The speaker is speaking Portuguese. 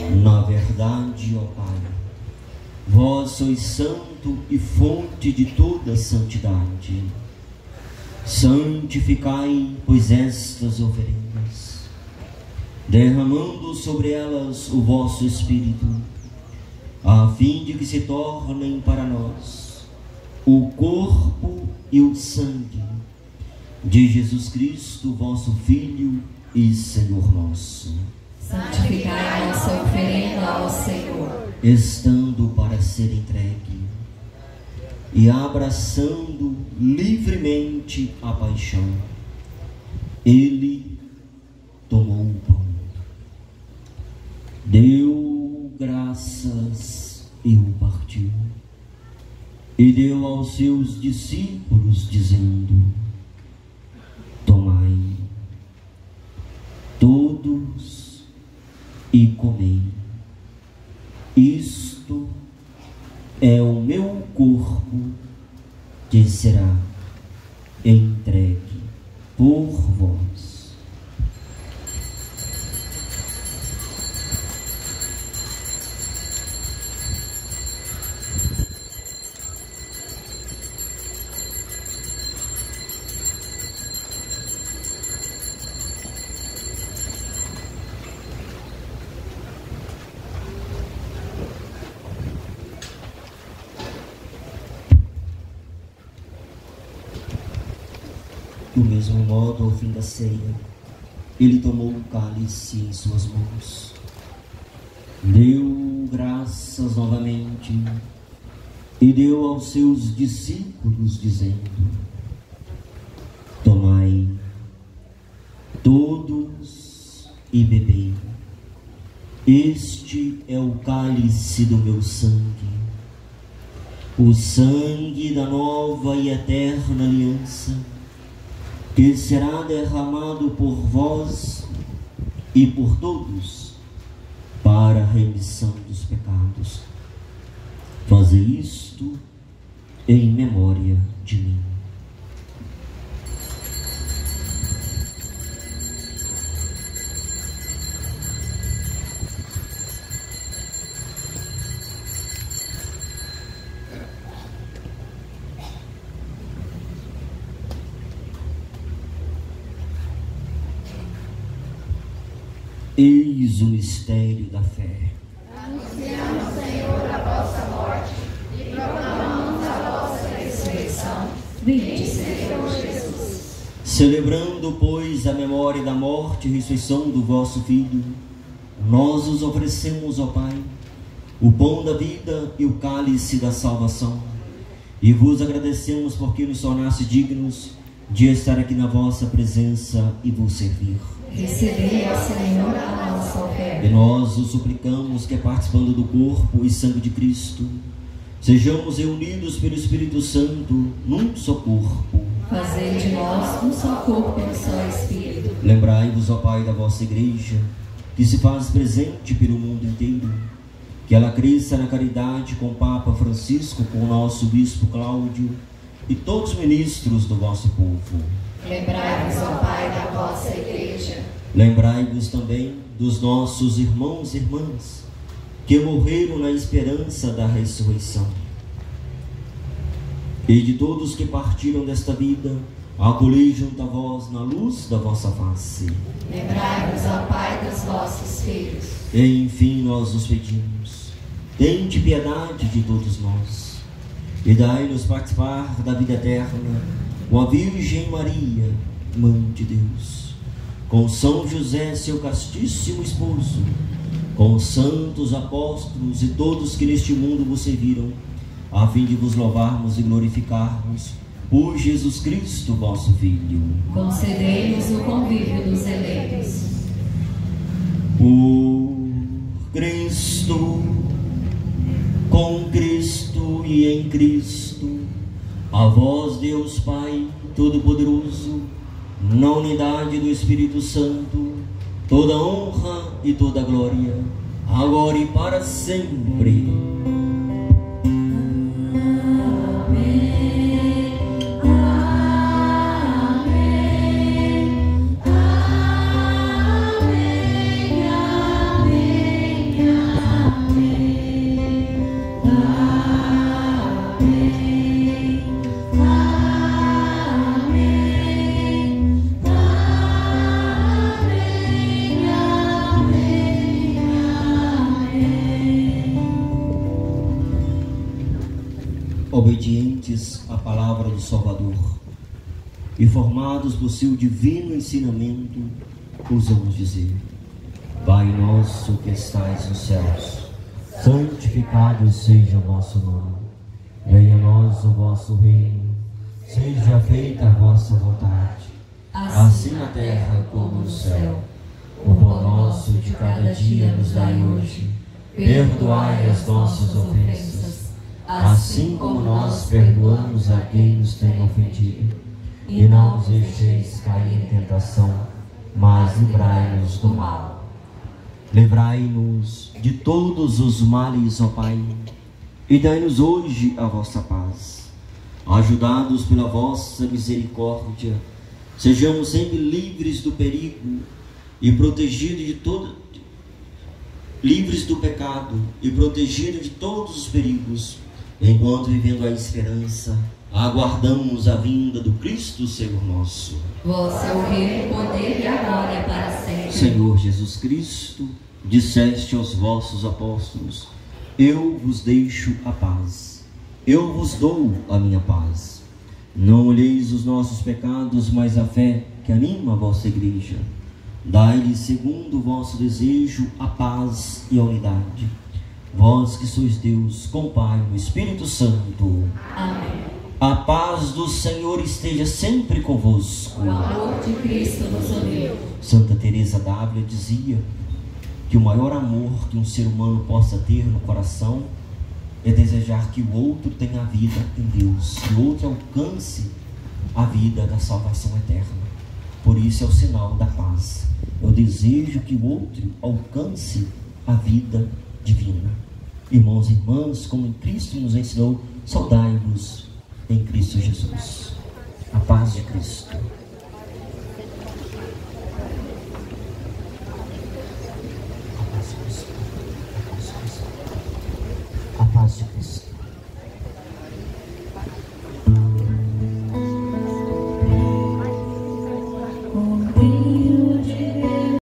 Na verdade, ó Pai, vós sois santo e fonte de toda santidade. Santificai, pois, estas oferendas, derramando sobre elas o vosso Espírito, a fim de que se tornem para nós o corpo e o sangue de Jesus Cristo, vosso Filho e Senhor nosso. Santificai a nossa oferenda ao Senhor, estando para ser entregue e abraçando livremente a paixão, ele tomou o pão, deu graças e o partiu, e deu aos seus discípulos, dizendo: tomai todos e comei. Isto é o meu corpo que será entregue por vós. Do mesmo modo, ao fim da ceia, ele tomou o cálice em suas mãos, deu graças novamente e deu aos seus discípulos, dizendo: tomai todos e bebei. Este é o cálice do meu sangue, o sangue da nova e eterna aliança, que será derramado por vós e por todos para a remissão dos pecados. Fazei isto em memória de mim. Eis o mistério da fé. Anunciamos, Senhor, a vossa morte e proclamamos a vossa ressurreição. Vinde, Senhor Jesus. Celebrando, pois, a memória da morte e ressurreição do vosso Filho, nós os oferecemos, ó Pai, o pão da vida e o cálice da salvação, e vos agradecemos porque nos tornaste dignos de estar aqui na vossa presença e vos servir. Recebei, ó Senhor, a nossa oferta. E nós os suplicamos que, participando do corpo e sangue de Cristo, sejamos reunidos pelo Espírito Santo num só corpo. Fazei de nós um só corpo e um só Espírito. Lembrai-vos, ó Pai, da vossa Igreja, que se faz presente pelo mundo inteiro, que ela cresça na caridade com o Papa Francisco, com o nosso Bispo Cláudio e todos os ministros do vosso povo. Lembrai-vos, ó Pai, da vossa Igreja. Lembrai-vos também dos nossos irmãos e irmãs que morreram na esperança da ressurreição, e de todos que partiram desta vida, acolhei junto a vós na luz da vossa face. Lembrai-vos, ó Pai, dos vossos filhos. E enfim nós os pedimos: tende piedade de todos nós e dai-nos participar da vida eterna com a Virgem Maria, Mãe de Deus, com São José, seu castíssimo esposo, com os santos apóstolos e todos que neste mundo vos serviram, a fim de vos louvarmos e glorificarmos por Jesus Cristo, vosso Filho. Concedei-nos o convívio dos eleitos. Por Cristo, com Cristo e em Cristo, a vós, Deus Pai Todo-Poderoso, na unidade do Espírito Santo, toda honra e toda glória, agora e para sempre. Amém, amém, amém, amém. obedientes à palavra do Salvador e formados por seu divino ensinamento, ousamos dizer: Pai nosso que estais nos céus, santificado seja o vosso nome. Venha a nós o vosso reino, seja feita a vossa vontade, assim na terra como no céu. O pão nosso de cada dia nos dai hoje. Perdoai as nossas ofensas, assim como nós perdoamos a quem nos tem ofendido. E não nos deixeis cair em tentação, mas livrai-nos do mal. Livrai-nos de todos os males, ó Pai, e dai-nos hoje a vossa paz. Ajudados pela vossa misericórdia, sejamos sempre livres do perigo e protegidos de livres do pecado e protegidos de todos os perigos, enquanto vivendo a esperança, aguardamos a vinda do Cristo, Senhor nosso. Vosso é o reino, o poder e a glória para sempre. Senhor Jesus Cristo, disseste aos vossos apóstolos: eu vos deixo a paz, eu vos dou a minha paz. Não olheis os nossos pecados, mas a fé que anima a vossa igreja. Dai-lhe, segundo o vosso desejo, a paz e a unidade. Vós que sois Deus, com o Pai e o Espírito Santo. Amém. A paz do Senhor esteja sempre convosco. O amor de Cristo nos uniu. Santa Teresa d'Ávila dizia que o maior amor que um ser humano possa ter no coração é desejar que o outro tenha a vida em Deus, que o outro alcance a vida da salvação eterna. Por isso é o sinal da paz. Eu desejo que o outro alcance a vida divina. Irmãos e irmãs, como em Cristo nos ensinou, saudai-vos em Cristo Jesus. A paz de Cristo.